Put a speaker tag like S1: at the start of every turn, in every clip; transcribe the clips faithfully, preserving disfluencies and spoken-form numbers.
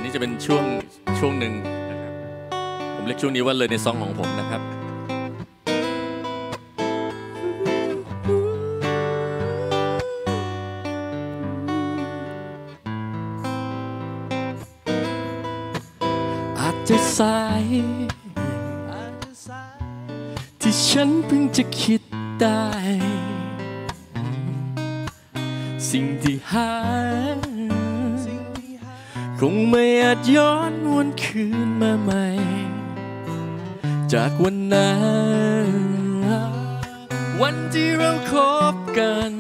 S1: นี้จะเป็นช่วงช่วงหนึ่งนะครับผมเรียกช่วงนี้ว่าเลยในซองของผมนะครับอาจจะสายที่ฉันเพิ่งจะคิดได้สิ่งที่หายคงไม่อาจย้อนวนคืนมาใหม่จากวันนั้นวันที่เราคบกัน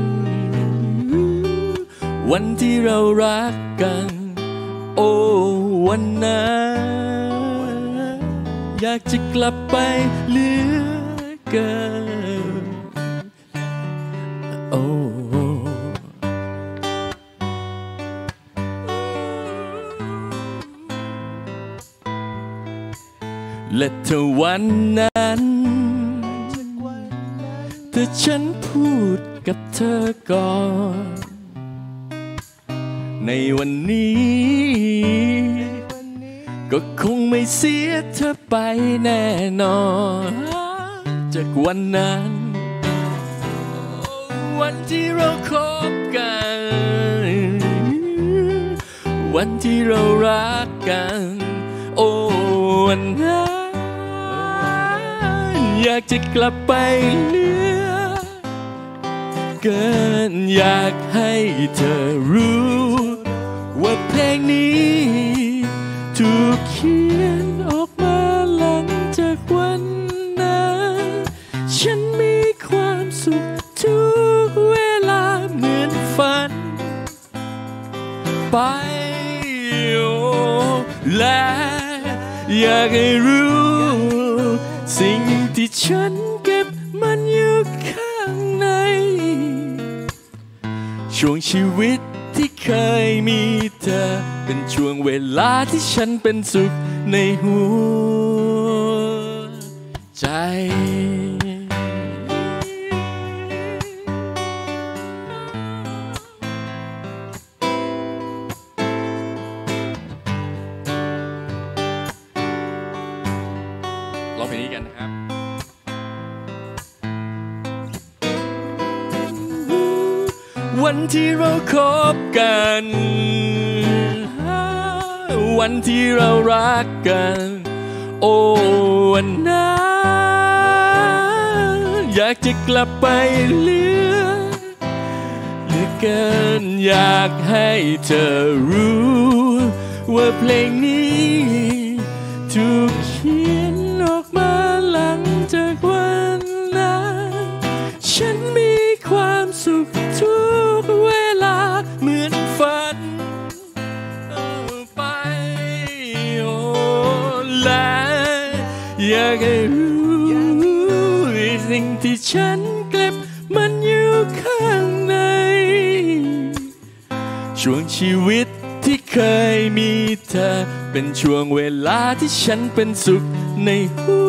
S1: วันที่เรารักกันโอ้วันนั้นอยากจะกลับไปเหลือเกินโอ้และเธอวันนั้นเธอฉันพูดกับเธอก่อนในวันนี้ก็คงไม่เสียเธอไปแน่นอนจากวันนั้นวันที่เราคบกันวันที่เรารักกันโอ้วันนั้นอยากจะกลับไปเหลือเกินอยากให้เธอรู้ว่าเพลงนี้ถูกเขียนออกมาหลังจากวันนั้นฉันมีความสุขทุกเวลาเหมือนฝันไปและอยากให้รู้สิ่งที่ฉันเก็บมันอยู่ข้างในช่วงชีวิตที่เคยมีเธอเป็นช่วงเวลาที่ฉันเป็นสุขในหัวใจร้องเพลงนี้กันนะครับวันที่เราคบกันวันที่เรารักกันโอ้วันนั้นอยากจะกลับไปเหลือเหลือเกินอยากให้เธอรู้ว่าเพลงนี้ถูกเขียนออกมาหลังจากวันนั้นฉันมีความสุขทุกเวลาเหมือนฝันไปโอ้และอยากให้รู้สิ่งที่ฉันเก็บมันอยู่ข้างในช่วงชีวิตที่เคยมีเธอเป็นช่วงเวลาที่ฉันเป็นสุขในหั